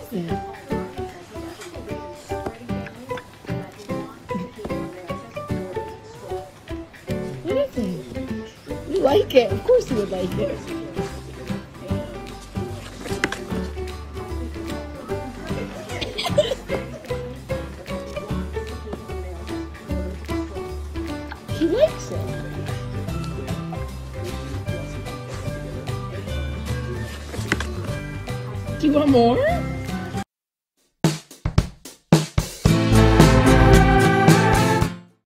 is it? What is it? You like it. Of course you would like it. He likes it. Do you want more?